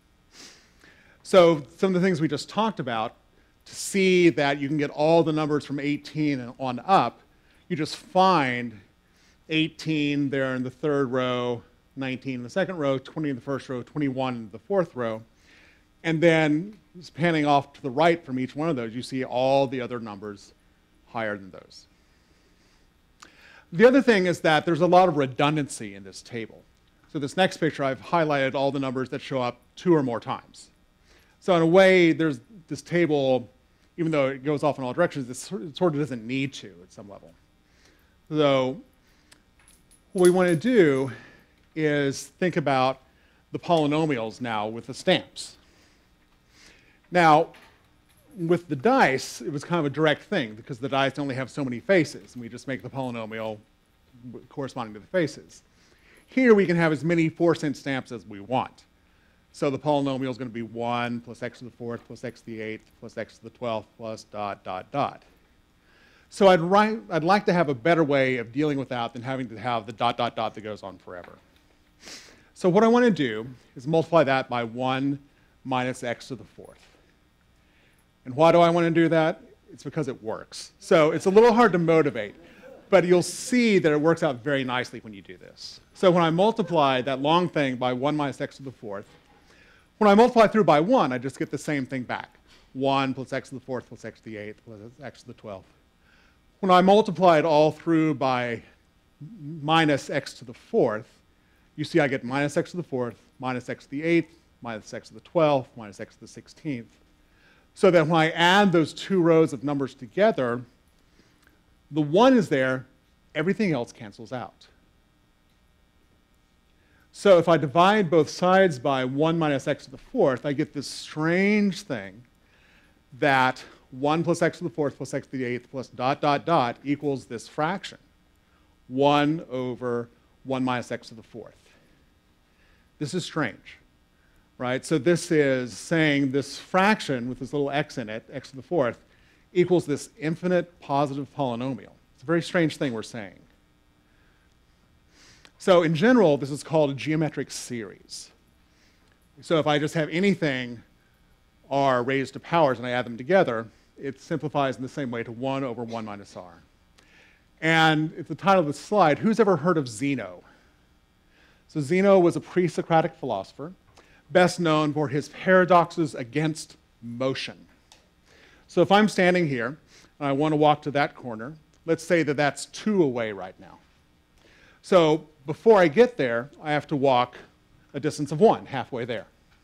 So some of the things we just talked about, to see that you can get all the numbers from 18 and on up, you just find 18 there in the 3rd row, 19 in the 2nd row, 20 in the 1st row, 21 in the 4th row. And then panning off to the right from each one of those, you see all the other numbers higher than those. The other thing is that there's a lot of redundancy in this table. So this next picture, I've highlighted all the numbers that show up 2 or more times. So in a way, there's this table, even though it goes off in all directions, it sort of doesn't need to at some level. So what we want to do is think about the polynomials now with the stamps. Now, with the dice, it was kind of a direct thing because the dice only have so many faces, and we just make the polynomial corresponding to the faces. Here we can have as many 4-cent stamps as we want. So the polynomial is going to be 1 plus x to the 4th plus x to the 8th plus x to the 12th plus ... So I'd like to have a better way of dealing with that than having to have the ... that goes on forever. So what I want to do is multiply that by 1 minus x to the 4th. And why do I want to do that? It's because it works. So it's a little hard to motivate, but you'll see that it works out very nicely when you do this. So when I multiply that long thing by 1 minus x to the 4th, when I multiply through by 1, I just get the same thing back. 1 plus x to the 4th plus x to the 8th plus x to the 12th. When I multiply it all through by minus x to the 4th, you see I get minus x to the 4th minus x to the 8th minus x to the 12th, minus x to the 16th. So that when I add those two rows of numbers together, the 1 is there, everything else cancels out. So if I divide both sides by 1 minus x to the 4th, I get this strange thing that 1 plus x to the 4th plus x to the 8th plus dot, dot, dot equals this fraction, 1 over 1 minus x to the 4th. This is strange, right? So this is saying this fraction with this little x in it, x to the 4th, equals this infinite positive polynomial. It's a very strange thing we're saying. So in general, this is called a geometric series. So if I just have anything r raised to powers and I add them together, it simplifies in the same way to 1 over 1 minus r. And it's the title of the slide. Who's ever heard of Zeno? So Zeno was a pre-Socratic philosopher, best known for his paradoxes against motion. So if I'm standing here and I want to walk to that corner, let's say that that's 2 away right now. So before I get there, I have to walk a distance of 1, halfway there.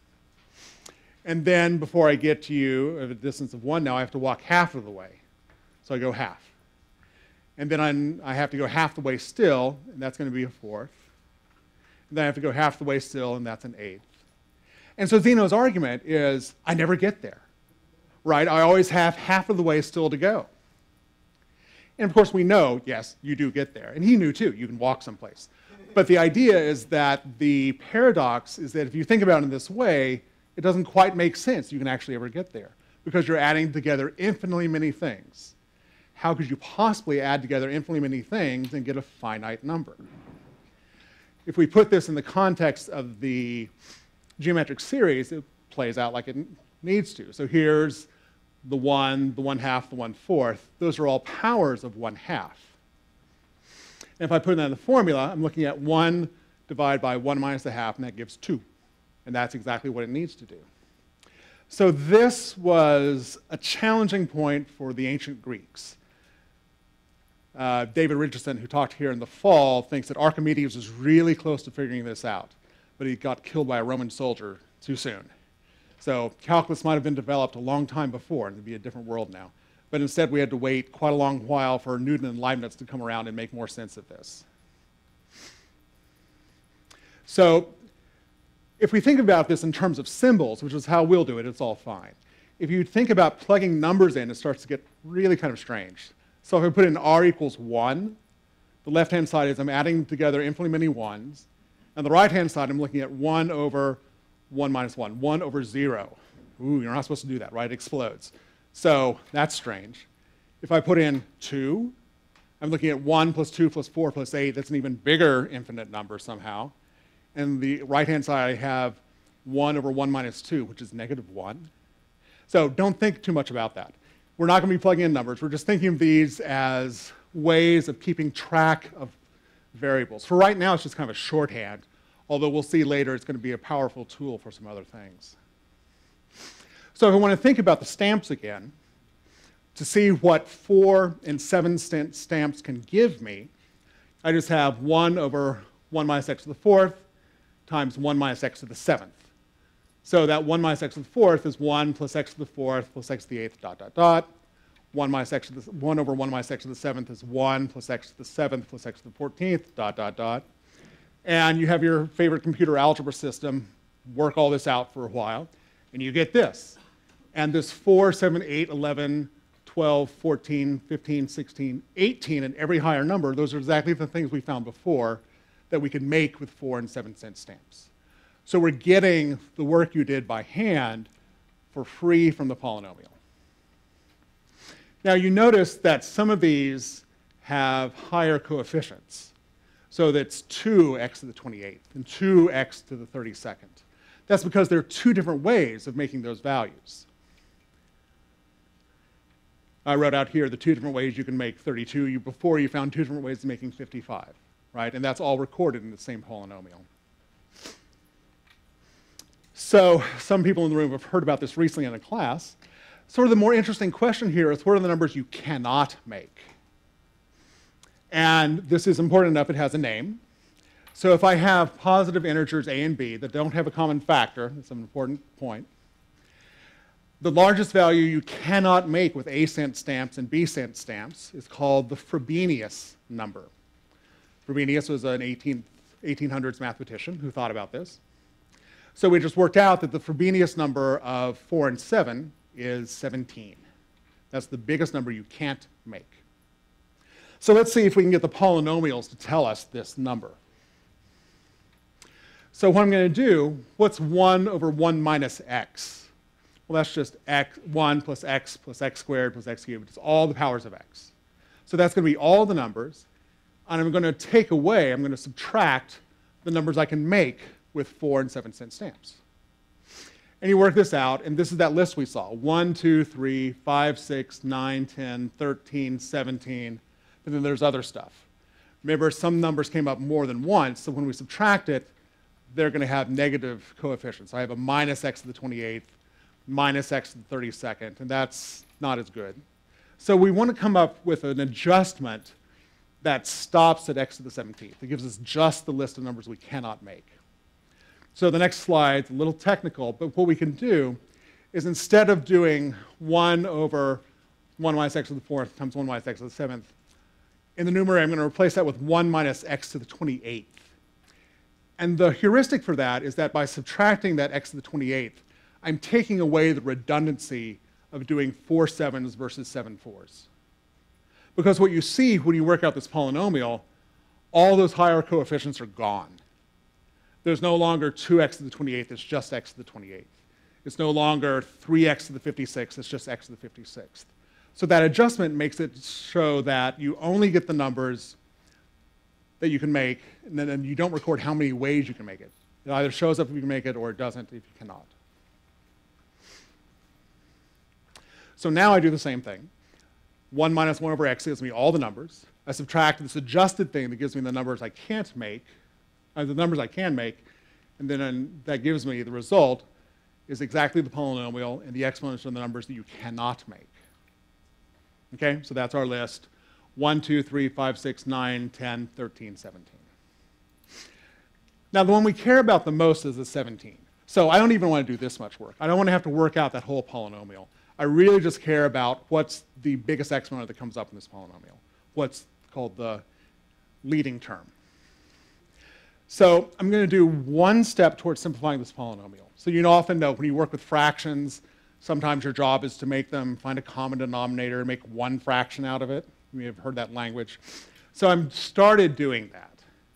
And then before I get to you at a distance of 1 now, I have to walk half of the way. So I go half. And then I have to go half the way still, and that's going to be a 4th. And then I have to go half the way still, and that's an 8th. And so Zeno's argument is, I never get there, right? I always have half of the way still to go. And of course we know, yes, you do get there. And he knew too, you can walk someplace. But the idea is that the paradox is that if you think about it in this way, it doesn't quite make sense you can actually ever get there, because you're adding together infinitely many things. How could you possibly add together infinitely many things and get a finite number? If we put this in the context of the geometric series, it plays out like it needs to. So here's the 1, the 1/2, the 1/4. Those are all powers of 1/2. And if I put that in the formula, I'm looking at 1 divided by 1 minus a half, and that gives 2. And that's exactly what it needs to do. So this was a challenging point for the ancient Greeks. David Richardson, who talked here in the fall, thinks that Archimedes was really close to figuring this out, but he got killed by a Roman soldier too soon. So calculus might have been developed a long time before, and it'd be a different world now. But instead, we had to wait quite a long while for Newton and Leibniz to come around and make more sense of this. So if we think about this in terms of symbols, which is how we'll do it, it's all fine. If you think about plugging numbers in, it starts to get really kind of strange. So if I put in r equals 1, the left-hand side is I'm adding together infinitely many 1s. And the right-hand side, I'm looking at 1 over 1 minus 1, 1 over 0. Ooh, you're not supposed to do that, right? It explodes. So that's strange. If I put in 2, I'm looking at 1 plus 2 plus 4 plus 8. That's an even bigger infinite number somehow. And the right-hand side, I have 1 over 1 minus 2, which is negative 1. So don't think too much about that. We're not going to be plugging in numbers. We're just thinking of these as ways of keeping track of variables. For right now, it's just kind of a shorthand, although we'll see later it's going to be a powerful tool for some other things. So if I want to think about the stamps again, to see what 4 and 7 stamps can give me, I just have 1 over 1 minus x to the 4th times 1 minus x to the 7th. So that 1 minus x to the 4th is 1 plus x to the 4th plus x to the 8th, dot, dot, dot. 1 over 1 minus x to the 7th is 1 plus x to the 7th plus x to the 14th, dot, dot, dot. And you have your favorite computer algebra system work all this out for a while, and you get this. And this 4, 7, 8, 11, 12, 14, 15, 16, 18, and every higher number, those are exactly the things we found before that we could make with 4 and 7 cent stamps. So we're getting the work you did by hand for free from the polynomial. Now you notice that some of these have higher coefficients. So that's 2x to the 28th and 2x to the 32nd. That's because there are 2 different ways of making those values. I wrote out here the 2 different ways you can make 32. Before you found 2 different ways of making 55, right? And that's all recorded in the same polynomial. So some people in the room have heard about this recently in a class. Sort of the more interesting question here is, what are the numbers you cannot make? And this is important enough, it has a name. So if I have positive integers a and b that don't have a common factor, that's an important point, the largest value you cannot make with A-cent stamps and B-cent stamps is called the Frobenius number. Frobenius was an 1800s mathematician who thought about this. So we just worked out that the Frobenius number of 4 and 7 is 17. That's the biggest number you can't make. So let's see if we can get the polynomials to tell us this number. So what I'm going to do, what's 1 over 1 minus x? Well, that's just 1 plus x squared plus x cubed. It's all the powers of x. So that's going to be all the numbers. And I'm going to take away, I'm going to subtract the numbers I can make with 4 and 7 cent stamps. And you work this out, and this is that list we saw. 1, 2, 3, 5, 6, 9, 10, 13, 17. But then there's other stuff. Remember, some numbers came up more than once, so when we subtract it, they're going to have negative coefficients. So I have a minus x to the 28th, minus x to the 32nd, and that's not as good. So we want to come up with an adjustment that stops at x to the 17th. It gives us just the list of numbers we cannot make. So the next slide's a little technical, but what we can do is instead of doing 1 over 1 minus x to the 4th times 1 minus x to the 7th, in the numerator I'm going to replace that with 1 minus x to the 28th. And the heuristic for that is that by subtracting that x to the 28th, I'm taking away the redundancy of doing 4 7s versus 7 4s. Because what you see when you work out this polynomial, all those higher coefficients are gone. There's no longer 2x to the 28th, it's just x to the 28th. It's no longer 3x to the 56th, it's just x to the 56th. So that adjustment makes it show that you only get the numbers that you can make, and then you don't record how many ways you can make it. It either shows up if you can make it or it doesn't if you cannot. So now I do the same thing. 1 minus 1 over x gives me all the numbers. I subtract this adjusted thing that gives me the numbers I can't make, the numbers I can make, and then that gives me the result is exactly the polynomial and the exponents of the numbers that you cannot make. Okay, so that's our list. 1, 2, 3, 5, 6, 9, 10, 13, 17. Now the one we care about the most is the 17. So I don't even want to do this much work. I don't want to have to work out that whole polynomial. I really just care about what's the biggest exponent that comes up in this polynomial, what's called the leading term. So I'm going to do one step towards simplifying this polynomial. So you often know when you work with fractions, sometimes your job is to make them, find a common denominator, and make one fraction out of it. You may have heard that language. So I've started doing that.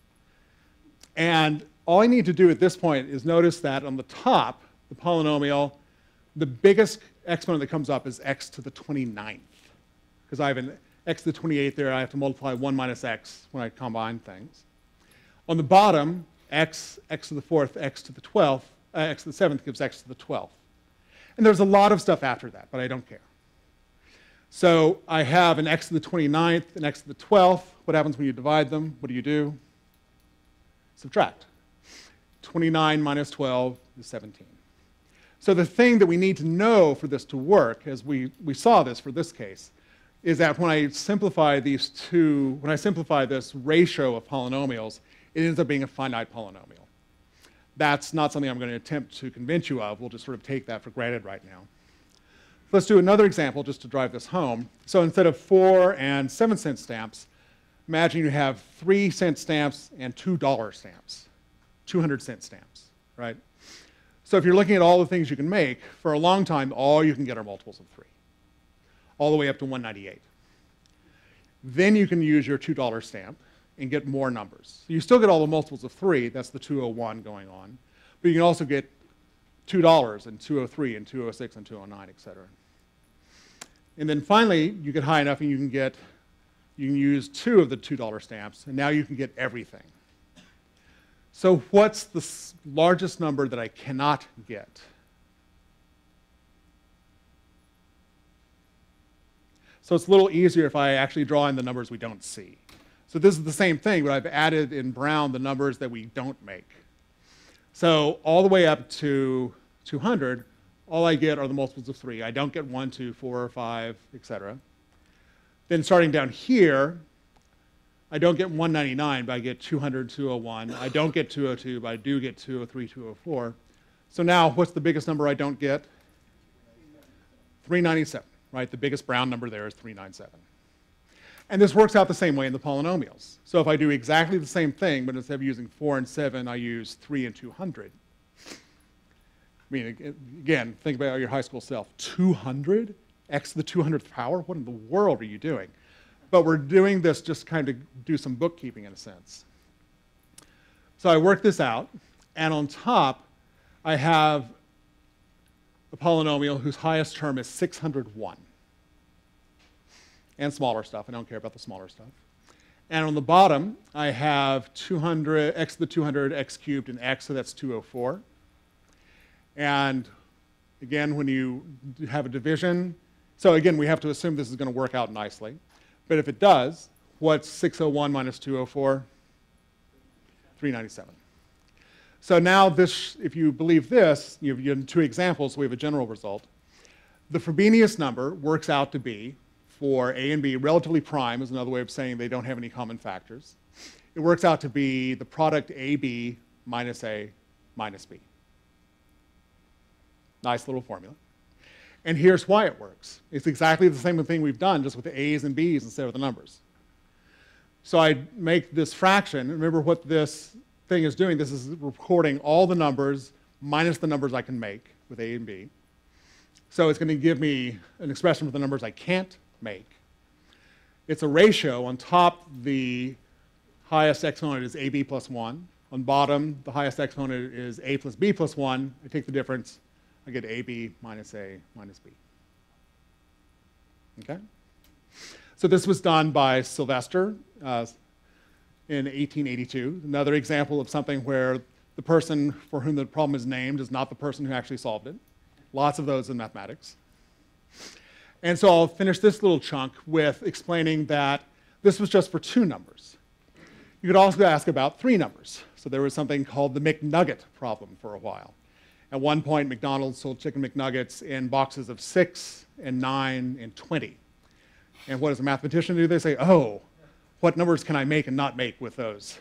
And all I need to do at this point is notice that on the top, the polynomial, the biggest exponent that comes up is x to the 29th. Because I have an x to the 28th there, I have to multiply 1 minus x when I combine things. On the bottom, x to the 4th, x to the 12th, x to the 7th gives x to the 12th. And there's a lot of stuff after that, but I don't care. So I have an x to the 29th, an x to the 12th. What happens when you divide them? What do? Subtract. 29 minus 12 is 17. So the thing that we need to know for this to work, as we saw this for this case, is that when I simplify these two, when I simplify this ratio of polynomials, it ends up being a finite polynomial. That's not something I'm going to attempt to convince you of. We'll just sort of take that for granted right now. Let's do another example just to drive this home. So instead of 4 and 7 cent stamps, imagine you have 3 cent stamps and $2 stamps, 200 cent stamps, right? So if you're looking at all the things you can make, for a long time, all you can get are multiples of 3, all the way up to 198. Then you can use your $2 stamp and get more numbers. You still get all the multiples of 3, that's the 201 going on, but you can also get $2 and 203 and 206 and 209, etc. And then finally, you get high enough and you can use 2 of the $2 stamps, and now you can get everything. So what's the largest number that I cannot get? So it's a little easier if I actually draw in the numbers we don't see. So this is the same thing, but I've added in brown the numbers that we don't make. So all the way up to 200, all I get are the multiples of 3. I don't get 1, 2, 4, 5, etc. Then starting down here, I don't get 199, but I get 200, 201. I don't get 202, but I do get 203, 204. So now, what's the biggest number I don't get? 397, right? The biggest brown number there is 397. And this works out the same way in the polynomials. So if I do exactly the same thing, but instead of using 4 and 7, I use 3 and 200. I mean, again, think about your high school self. 200? X to the 200th power? What in the world are you doing? But we're doing this just kind of do some bookkeeping in a sense. So I work this out, and on top, I have a polynomial whose highest term is 601. And smaller stuff. I don't care about the smaller stuff. And on the bottom, I have 200, x to the 200, x cubed, and x, so that's 204. And again, when you have a division, so again, we have to assume this is going to work out nicely. But if it does, what's 601 minus 204? 397. So now this, if you believe this, you have 2 examples, so we have a general result. The Frobenius number works out to be, for A and B, relatively prime is another way of saying they don't have any common factors. It works out to be the product AB minus A minus B. Nice little formula. And here's why it works. It's exactly the same thing we've done, just with the A's and B's instead of the numbers. So I make this fraction. Remember what this thing is doing. This is recording all the numbers minus the numbers I can make with A and B. So it's going to give me an expression for the numbers I can't make. It's a ratio. On top, the highest exponent is AB plus 1. On bottom, the highest exponent is A plus B plus 1. I take the difference. I get AB minus A minus B. Okay? So this was done by Sylvester in 1882. Another example of something where the person for whom the problem is named is not the person who actually solved it. Lots of those in mathematics. And so I'll finish this little chunk with explaining that this was just for 2 numbers. You could also ask about 3 numbers. So there was something called the McNugget problem for a while. At one point, McDonald's sold chicken McNuggets in boxes of 6 and 9 and 20. And what does a mathematician do? They say, oh, what numbers can I make and not make with those?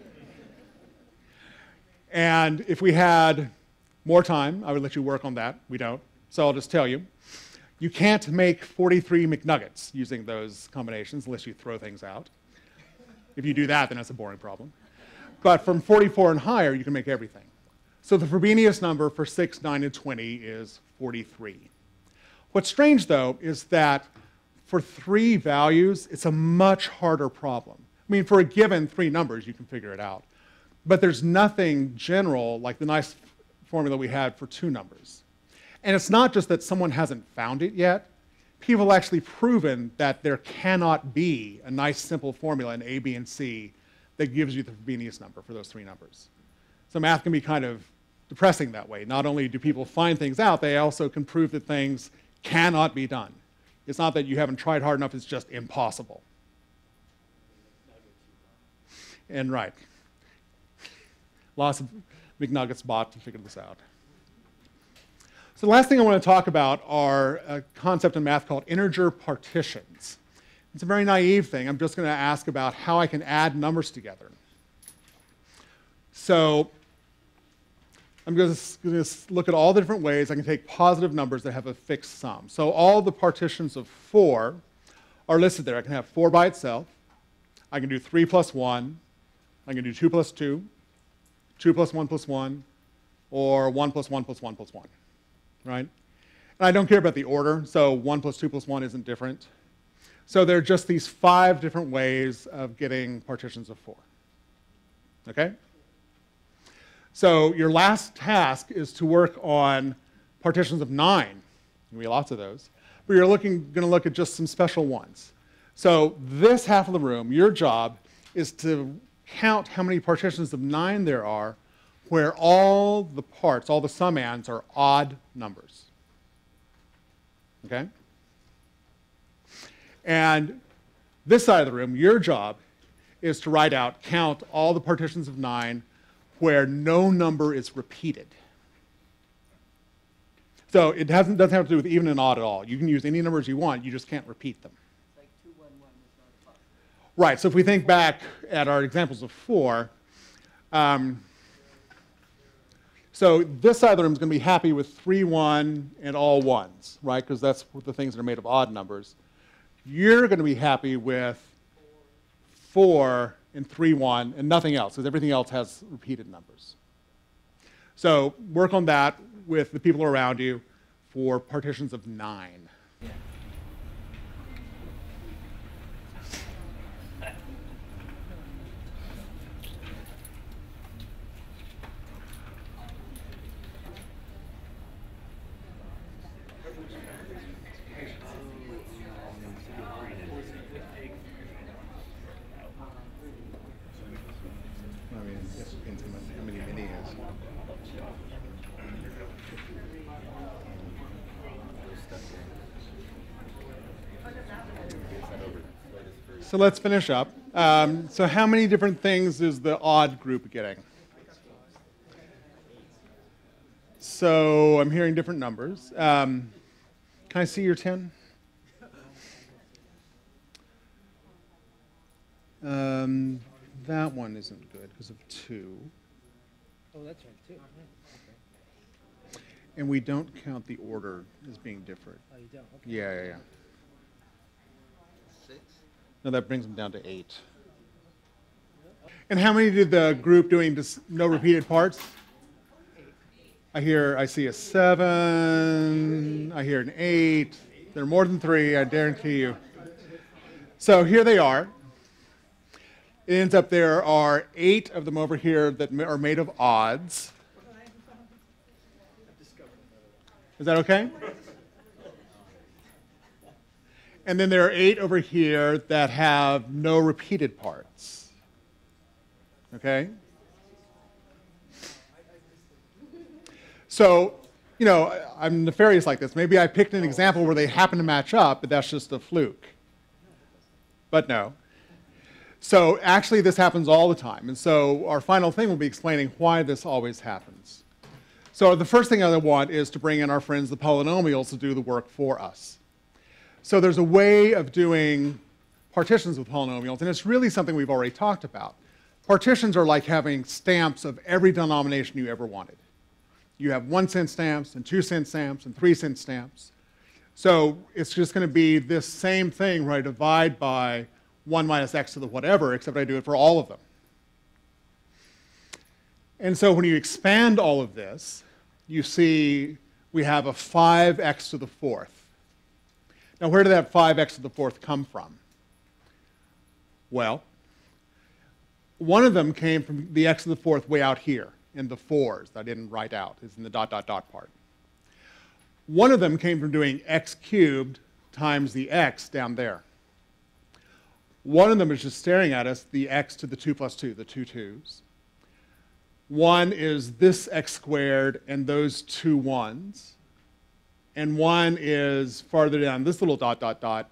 And if we had more time, I would let you work on that. We don't. So I'll just tell you. You can't make 43 McNuggets using those combinations unless you throw things out. If you do that, then that's a boring problem. But from 44 and higher, you can make everything. So the Frobenius number for 6, 9, and 20 is 43. What's strange, though, is that for 3 values, it's a much harder problem. I mean, for a given 3 numbers, you can figure it out. But there's nothing general like the nice formula we had for 2 numbers. And it's not just that someone hasn't found it yet. People have actually proven that there cannot be a nice simple formula in A, B, and C that gives you the Frobenius number for those 3 numbers. So math can be kind of depressing that way. Not only do people find things out, they also can prove that things cannot be done. It's not that you haven't tried hard enough, it's just impossible. And right. Lots of McNuggets bought to figure this out. So the last thing I want to talk about are a concept in math called integer partitions. It's a very naive thing. I'm just going to ask about how I can add numbers together. So I'm going to look at all the different ways I can take positive numbers that have a fixed sum. So all the partitions of 4 are listed there. I can have 4 by itself. I can do 3 plus 1. I can do 2 plus 2, 2 plus 1, or 1 plus 1 plus 1 plus 1, right? And I don't care about the order, so 1 plus 2 plus 1 isn't different. So there are just these 5 different ways of getting partitions of 4, okay? So your last task is to work on partitions of 9. There'll be lots of those. But you're going to look at just some special ones. So this half of the room, your job is to count how many partitions of 9 there are where all the parts, all the summands are odd numbers. Okay? And this side of the room, your job is to write out, count all the partitions of 9 where no number is repeated. So it doesn't have to do with even and odd at all. You can use any numbers you want, you just can't repeat them. Like 211 is not possible. Right, so if we think back at our examples of 4, so this side of the room is going to be happy with 3, 1, and all 1s, right? Because that's the things that are made of odd numbers. You're going to be happy with 4 and 3, 1, and nothing else, because everything else has repeated numbers. So work on that with the people around you for partitions of 9. So let's finish up. So how many different things is the odd group getting? So I'm hearing different numbers. Can I see your 10? That one isn't good because of 2. Oh, that's right, too. Okay. And we don't count the order as being different. Oh, you don't? Okay. Yeah. 6? No, that brings them down to 8. And how many did the group doing just no repeated parts? I see a 7. I hear an 8. There are more than 3, I guarantee you. So here they are. It ends up there are 8 of them over here that are made of odds. Is that okay? And then there are 8 over here that have no repeated parts. Okay? So, you know, I'm nefarious like this. Maybe I picked an example where they happen to match up, but that's just a fluke. But no. So actually this happens all the time. And so our final thing will be explaining why this always happens. So the first thing I want is to bring in our friends, the polynomials, to do the work for us. So there's a way of doing partitions with polynomials, and it's really something we've already talked about. Partitions are like having stamps of every denomination you ever wanted. You have 1-cent stamps and 2-cent stamps and 3-cent stamps. So it's just going to be this same thing where I divide by 1 minus x to the whatever, except I do it for all of them. And so when you expand all of this, you see we have a 5x to the 4th. Now, where did that 5x to the 4th come from? Well, one of them came from the x to the 4th way out here in the 4s that I didn't write out. It's in the ... part. One of them came from doing x cubed times the x down there. One of them is just staring at us, the x to the 2 plus 2, the 2 2s. One is this x squared and those 2 1s. And one is farther down this little ... 4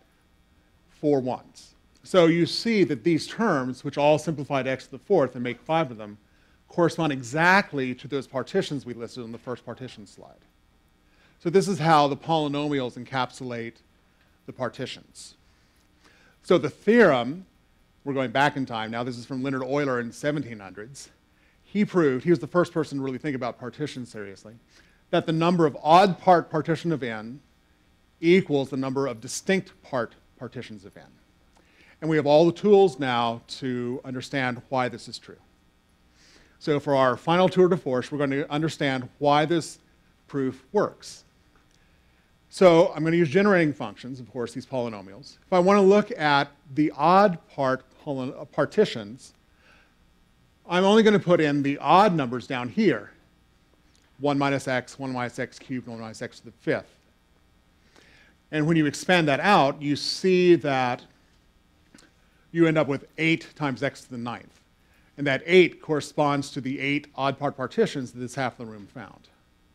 1s. So you see that these terms, which all simplify to x to the 4th and make 5 of them, correspond exactly to those partitions we listed on the first partition slide. So this is how the polynomials encapsulate the partitions. So the theorem, we're going back in time now, this is from Leonhard Euler in the 1700s. He proved, he was the first person to really think about partitions seriously, that the number of odd part partition of n equals the number of distinct part partitions of n. And we have all the tools now to understand why this is true. So for our final tour de force, we're going to understand why this proof works. So I'm going to use generating functions, of course, these polynomials. If I want to look at the odd part partitions, I'm only going to put in the odd numbers down here. 1 minus x, 1 minus x cubed, 1 minus x to the 5th. And when you expand that out, you see that you end up with 8 times x to the 9th. And that 8 corresponds to the 8 odd part partitions that this half of the room found.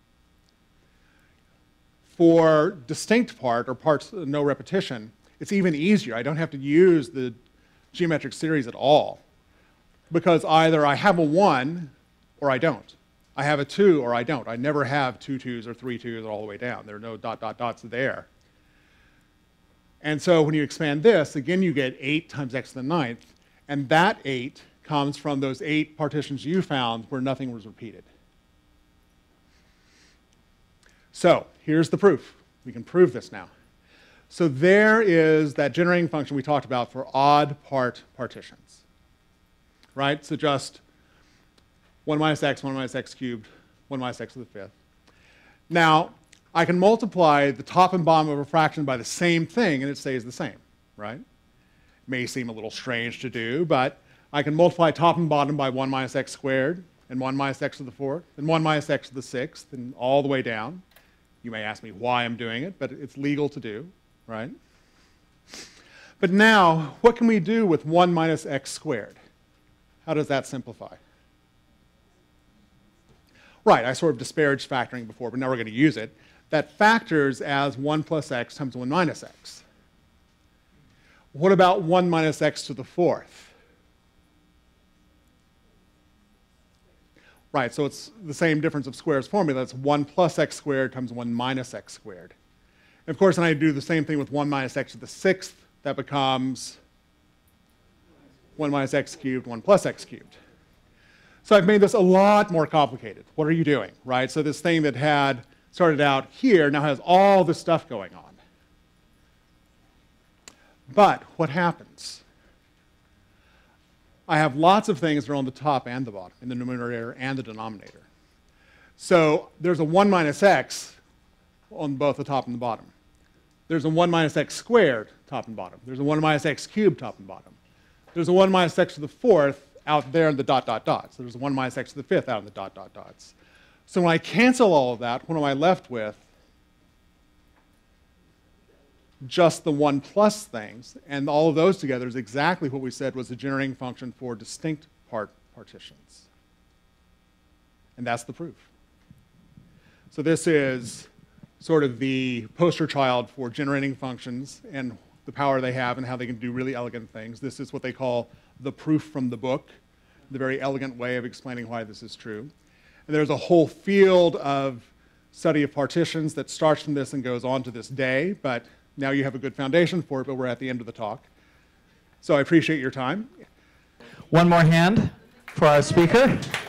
For distinct part, or parts no repetition, it's even easier. I don't have to use the geometric series at all, because either I have a 1 or I don't. I have a 2 or I don't. I never have 2 2s or 3 2s all the way down. There are no ... dots there. And so when you expand this, again, you get 8 times x to the 9th. And that 8 comes from those 8 partitions you found where nothing was repeated. So here's the proof. We can prove this now. So there is that generating function we talked about for odd part partitions. Right? So just 1 minus x cubed, 1 minus x to the 5th. Now, I can multiply the top and bottom of a fraction by the same thing, and it stays the same, right? May seem a little strange to do, but I can multiply top and bottom by 1 minus x squared, and 1 minus x to the 4th, and 1 minus x to the 6th, and all the way down. You may ask me why I'm doing it, but it's legal to do, right? But now, what can we do with 1 minus x squared? How does that simplify? Right, I sort of disparaged factoring before, but now we're going to use it. That factors as 1 plus x times 1 minus x. What about 1 minus x to the 4th? Right, so it's the same difference of squares formula. That's 1 plus x squared times 1 minus x squared. And of course, when I do the same thing with 1 minus x to the 6th, that becomes 1 minus x cubed, 1 plus x cubed. So I've made this a lot more complicated. What are you doing, right? So this thing that had started out here now has all this stuff going on. But what happens? I have lots of things that are on the top and the bottom, in the numerator and the denominator. So there's a 1 minus x on both the top and the bottom. There's a 1 minus x squared, top and bottom. There's a 1 minus x cubed, top and bottom. There's a 1 minus x to the 4th out there in the dot, dot, dots. So there's a 1 minus x to the 5th out in the dot, dot, dots. So when I cancel all of that, what am I left with? Just the 1 plus things, and all of those together is exactly what we said was the generating function for distinct part partitions. And that's the proof. So this is sort of the poster child for generating functions and the power they have and how they can do really elegant things. This is what they call the proof from the book, the very elegant way of explaining why this is true. And there's a whole field of study of partitions that starts from this and goes on to this day, but now you have a good foundation for it, but we're at the end of the talk. So I appreciate your time. One more hand for our speaker.